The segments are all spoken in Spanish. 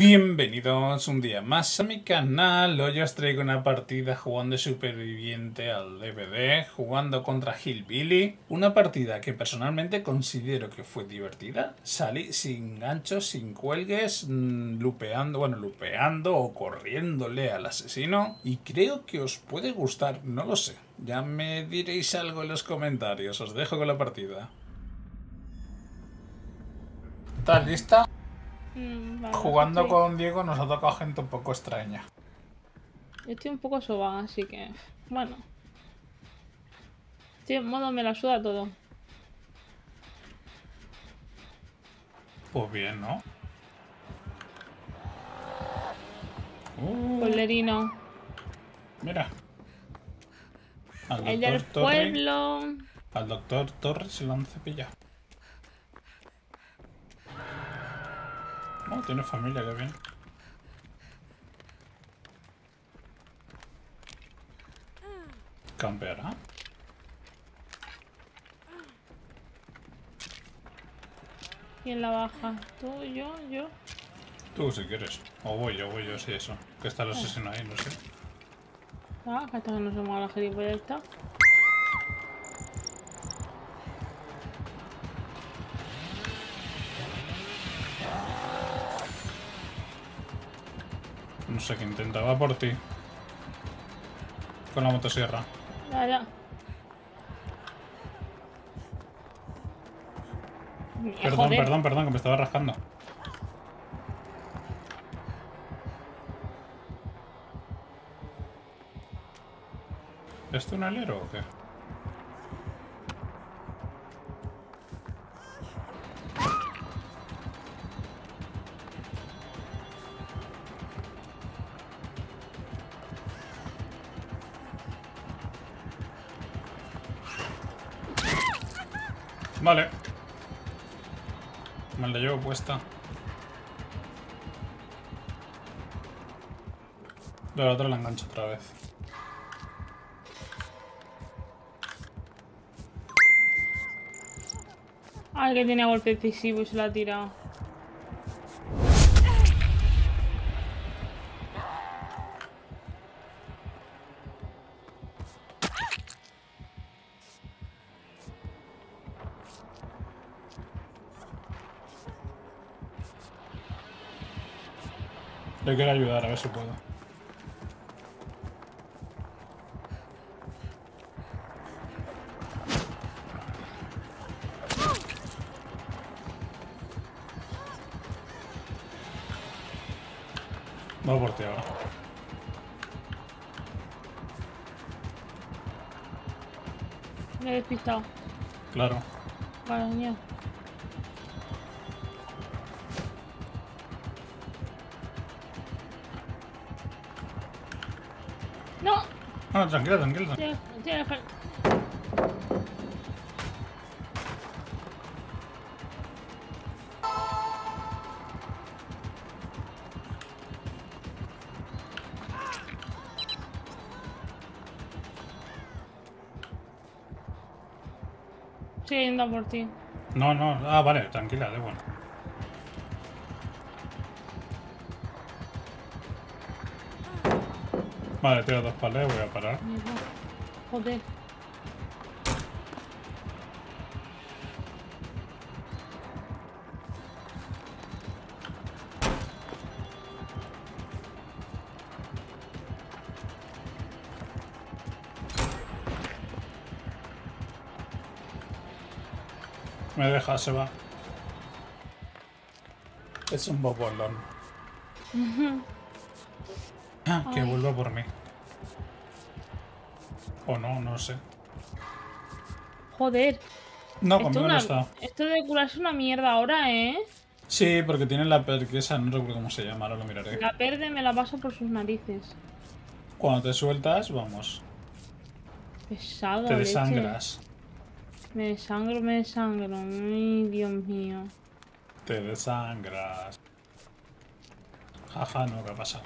Bienvenidos un día más a mi canal. Hoy os traigo una partida jugando superviviente al DVD, jugando contra Hillbilly. Una partida que personalmente considero que fue divertida. Salí sin ganchos, sin cuelgues, lupeando o corriéndole al asesino. Y creo que os puede gustar, no lo sé. Ya me diréis algo en los comentarios. Os dejo con la partida. ¿Estás lista? Vale, Jugando estoy... con Diego nos ha tocado gente un poco extraña. Yo estoy un poco sobada, así que... Bueno. Estoy en modo me la suda todo. Pues bien, ¿no? Polerino. Mira. Al El doctor del Torre. pueblo. Al doctor Torres se lo han cepillado. Oh, tiene familia, qué bien. Campeará. ¿Quién la baja? ¿Tú, yo? Tú si quieres. O voy yo, sí, eso. Que está el asesino ahí, no sé. Ah, hasta que no se mueva la gilipollas esta. No sé qué intentaba por ti. Con la motosierra. Ya. Perdón, Joder. perdón, que me estaba rascando. ¿Es tunelero o qué? Vale. Me la llevo puesta. La otra la engancho otra vez. Ay, que tenía golpe decisivo y se la ha tirado. Le quiero ayudar, a ver si puedo. Va por ti ahora. Me he despistado. Claro. Vale, niña. ¡No! No, tranquila. Tiene... Sigue yendo a por ti. No. Ah, vale, tranquila, de bueno. Vale, tiro dos palés, voy a parar. Mierda. Joder. Me deja, se va. Es un bobolón. Que Ay. vuelva por mí. O no, no sé. Joder. No, conmigo no está. Esto de curarse es una mierda ahora, ¿eh? Sí, porque tiene la perquesa, no recuerdo cómo se llama, ahora lo miraré. La verde me la paso por sus narices. Cuando te sueltas, vamos. Pesado, Te leche. desangras. Me desangro. Ay, Dios mío. Te desangras. Jaja, no, ¿qué ha pasado?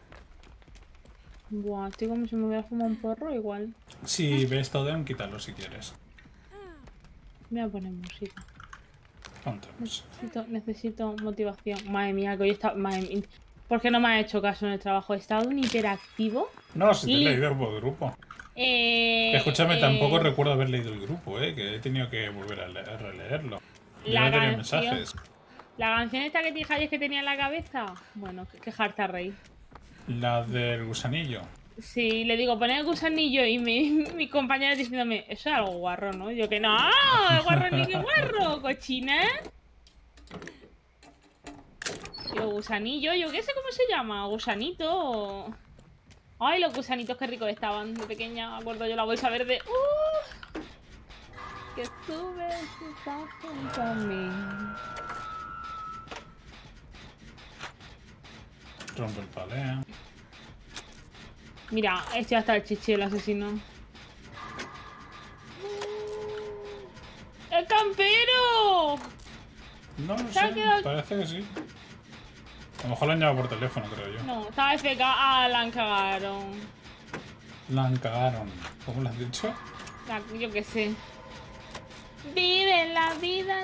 Buah, estoy como si me hubiera fumado un porro igual. Si ves todo, quítalo si quieres. Voy a poner música. Ponte. Necesito motivación. Madre mía, que hoy está... ¿Por qué no me has hecho caso en el trabajo? He estado un hiperactivo. No, si te he leído por grupo. Escúchame, tampoco recuerdo haber leído el grupo, que he tenido que volver a releerlo. Yo no tenía mensajes. La canción esta que te dije ayer que tenía en la cabeza. Bueno, que harta rey. La del gusanillo. Sí, le digo, poner el gusanillo y mi compañera diciéndome, eso es algo guarro, ¿no? Yo que no, guarro ni que guarro, cochina. Yo, gusanillo, yo qué sé cómo se llama, gusanito. Ay, los gusanitos qué ricos estaban de pequeña, me acuerdo yo la bolsa verde. Que sube, que está junto a mí. Rompe el palé. Mira, este va a estar el chichi, el asesino. ¡El campero! No lo sé, parece que sí. A lo mejor lo han llamado por teléfono, creo yo. No, estaba FK. Ah, la han cagaron. La han cagaron. ¿Cómo lo has dicho? Yo qué sé. Vive la vida.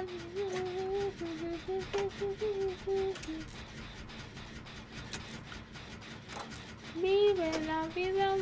Vive la vida.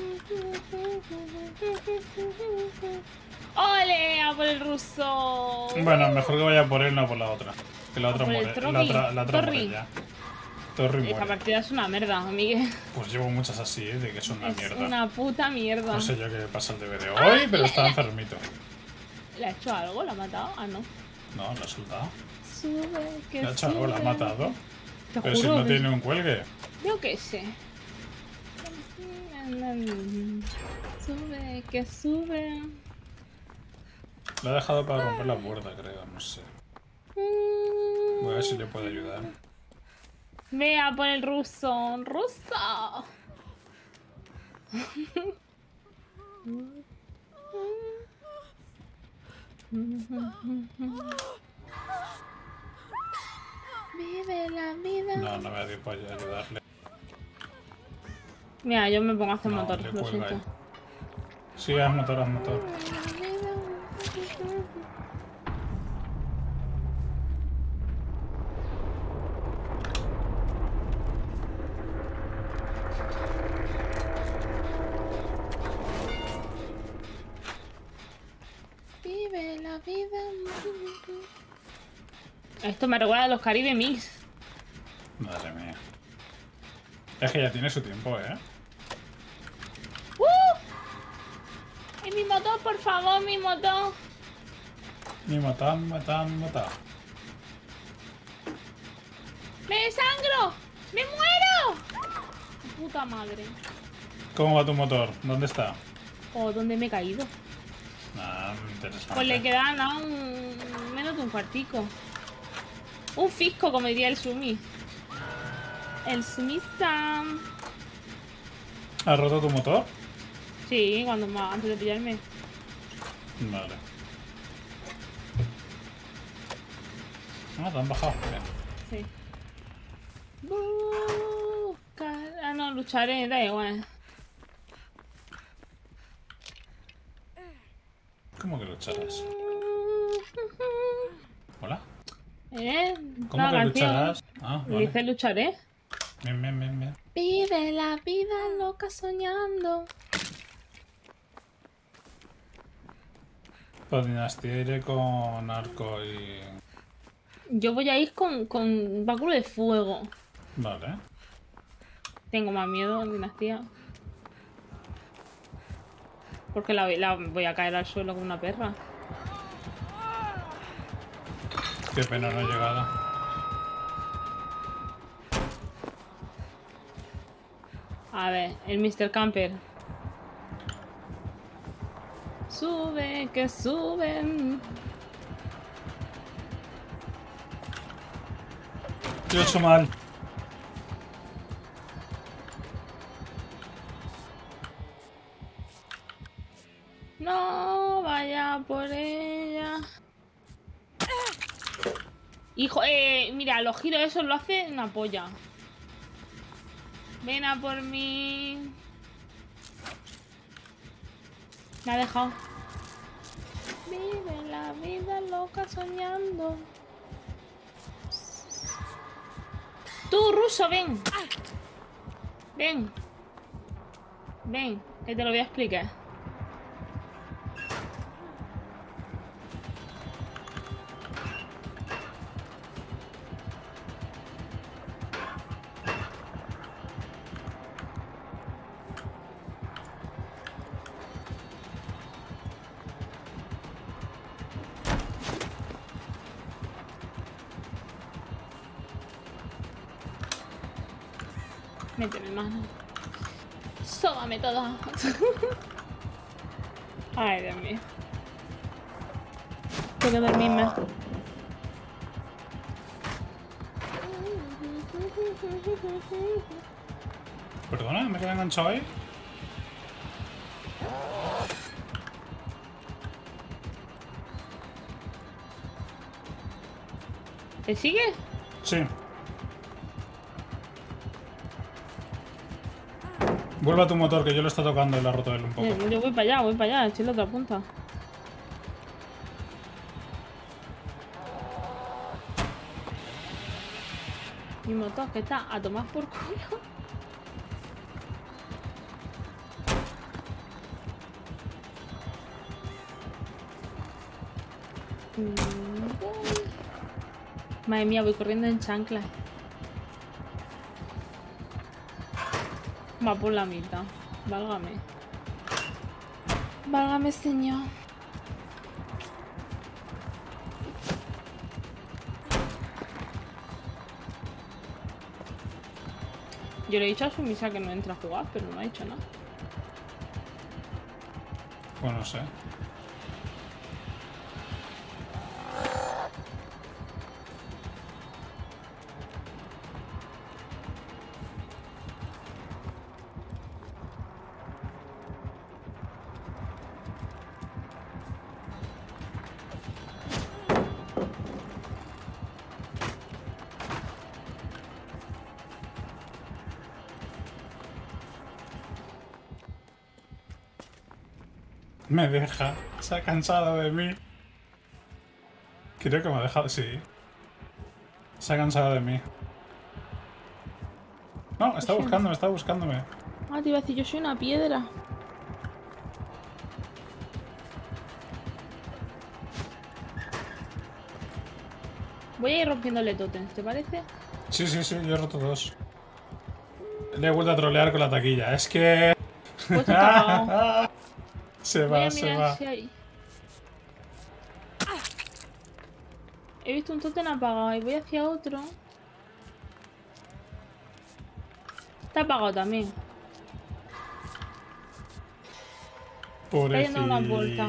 ¡Ole! A por el ruso. Bueno, mejor que vaya por él, no por la otra. Que la otra muere. La otra Torri. muere ya. Torri muere. Esta partida es una mierda, Miguel. Pues llevo muchas así, de que son una mierda. Es una puta mierda. No sé yo qué pasa el DVD hoy, pero está enfermito. ¿Le ha hecho algo? ¿La ha matado? Ah, no. No, lo ha soltado. Sube, que ¿Le ha hecho algo? ¿La ha matado? Te Pero juro si no que... tiene un cuelgue. Yo qué sé. Sube, que sube. Lo ha dejado para romper la puerta, creo, no sé. Voy a ver si le puedo ayudar. Vea por el ruso. ¡Ruso! Vive la vida. No, no me da tiempo a ayudarle. Mira, yo me pongo a hacer motor, le lo cuelga siento. ahí. Sí, haz motor, haz motor. Vive la vida. Esto me recuerda a los Caribe Mix. Madre mía. Es que ya tiene su tiempo, ¿eh? ¡Y mi motor, por favor, mi motor! Ni matar, matar, matar. ¡Me desangro! ¡Me muero! ¡Puta madre! ¿Cómo va tu motor? ¿Dónde está? Oh, ¿dónde me he caído? Ah, interesante. Pues le queda nada, menos de un cuartico. Un fisco, como diría el Sumi. El Sumi-san. ¿Has roto tu motor? Sí, antes de pillarme. Vale. Ah, te han bajado. Bien. Sí. Ah, no, lucharé, da igual. ¿Cómo que lucharás? ¿Hola? La ¿Cómo que canción. lucharás? Ah, vale. Dice lucharé. Bien, bien, bien, bien. Vive la vida loca soñando. Pues dinastía iré con arco y... Yo voy a ir con báculo de fuego. Vale. Tengo más miedo en dinastía. Porque la voy a caer al suelo como una perra. Qué pena no he llegado. A ver, el Mr. Camper. Sube, que suben. Lo he hecho mal. No vaya por ella. Hijo, mira, los giros esos lo hace una polla. Ven a por mí. Me ha dejado. Vive la vida loca soñando. Tú, ruso, ven. Ven. Ven, que te lo voy a explicar. Méteme mano. Sóbame todo. Ay, Dios mío. Tengo que dormirme. Perdona, me quedé enganchado ahí. ¿Te sigue? Sí. Vuelve a tu motor, que yo lo está tocando y lo ha roto él un poco. Yo voy para allá, estoy en la otra punta. Mi motor que está a tomar por culo. Madre mía, voy corriendo en chanclas. Va por la mitad. Válgame. Válgame, señor. Yo le he dicho a Sumisa que no entra a jugar, pero no ha dicho nada. Pues no sé. Me deja. Se ha cansado de mí. Creo que me ha dejado... Sí. Se ha cansado de mí. No, está buscándome, está buscándome. Ah, te iba a decir, yo soy una piedra. Voy a ir rompiéndole totems, ¿te parece? Sí, sí, sí, yo he roto dos. Le he vuelto a trolear con la taquilla. Es que... Pues está apagado. Se Voy va, a se mirar va. si hay. He visto un totem apagado y voy hacia otro. Está apagado también. Pobrecito. dando una vuelta.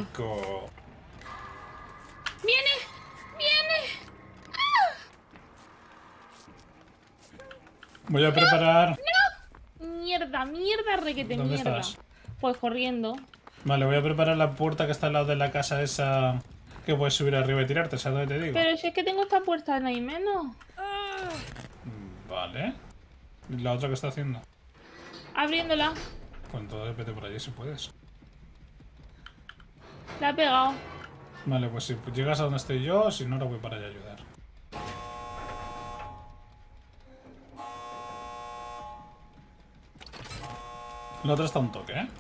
¡Viene! ¡Viene! Voy a preparar... Mierda, mierda, requete ¿Dónde mierda. estás? Pues corriendo. Vale, voy a preparar la puerta que está al lado de la casa esa... Que puedes subir arriba y tirarte, ¿sabes lo que te digo? Pero si es que tengo esta puerta, no hay menos. Vale. ¿Y la otra que está haciendo? Abriéndola. Pues entonces vete por allí si puedes. La he pegado. Vale, pues si llegas a donde estoy yo, si no, ahora voy para allá a ayudar. La otra está un toque, ¿eh?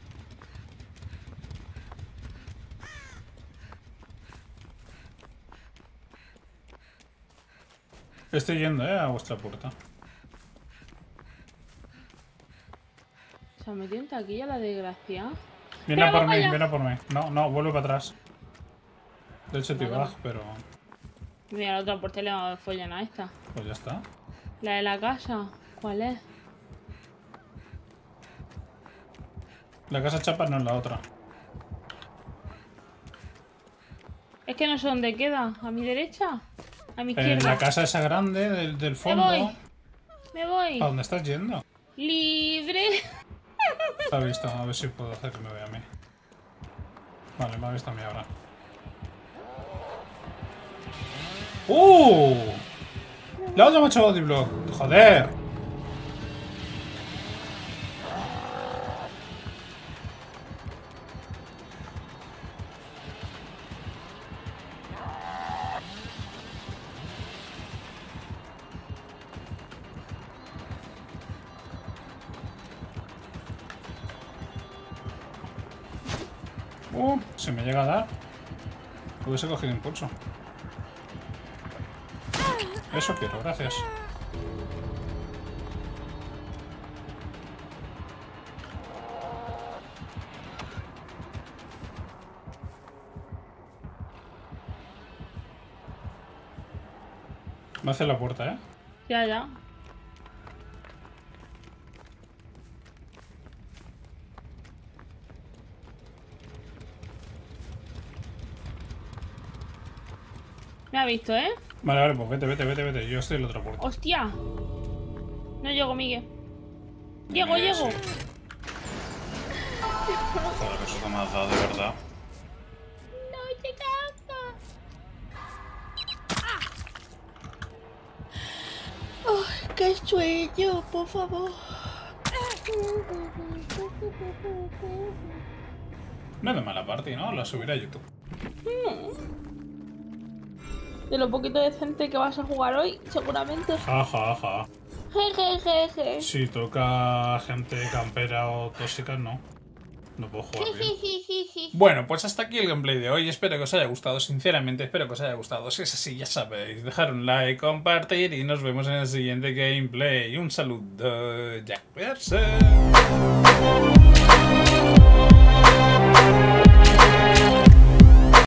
Estoy yendo, a vuestra puerta. Se ha metido en taquilla la desgracia. Viene a Pero por mí, vaya. viene a por mí. No, no, vuelve para atrás. De hecho, te No, no. bajo, pero... Mira, la otra puerta le va a follar a esta. Pues ya está. La de la casa. ¿Cuál es? La casa chapa no es la otra. Es que no sé dónde queda. ¿A mi derecha? ¿A mi En izquierda? la casa esa grande del Me fondo. voy. Me voy. ¿A dónde estás yendo? Libre. Está visto, a ver si puedo hacer que me vea a mí. Vale, me ha visto a mí ahora. La otra me ha hecho bodyblock. ¡Joder! Si me llega a dar, hubiese cogido impulso. Eso quiero, gracias. Me hace la puerta, ¿eh? Ya, ya. Me ha visto, ¿eh? Vale, vale, pues vete. Yo estoy en la otra puerta. ¡Hostia! No llego, Miguel. Llego. Sí. Joder, que eso te me has dado, de verdad. No llegaba. Ay, qué sueño, por favor. No es de mala parte, ¿no? La subiré a YouTube. De lo poquito decente que vas a jugar hoy, seguramente. Ja. Jejejeje. Si toca gente campera o tóxica, no. No puedo jugar bien. Bueno, pues hasta aquí el gameplay de hoy. Espero que os haya gustado, sinceramente espero que os haya gustado. Si es así, ya sabéis, dejar un like, compartir y nos vemos en el siguiente gameplay. Un saludo, Jack Perse.